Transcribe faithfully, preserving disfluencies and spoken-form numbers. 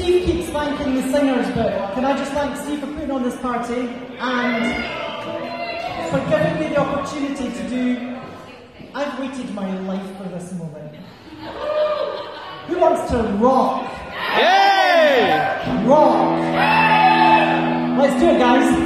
Steve keeps thanking the singers, but can I just thank Steve for putting on this party and for giving me the opportunity to do... I've waited my life for this moment. Who wants to rock? Yay! Rock! Let's do it, guys.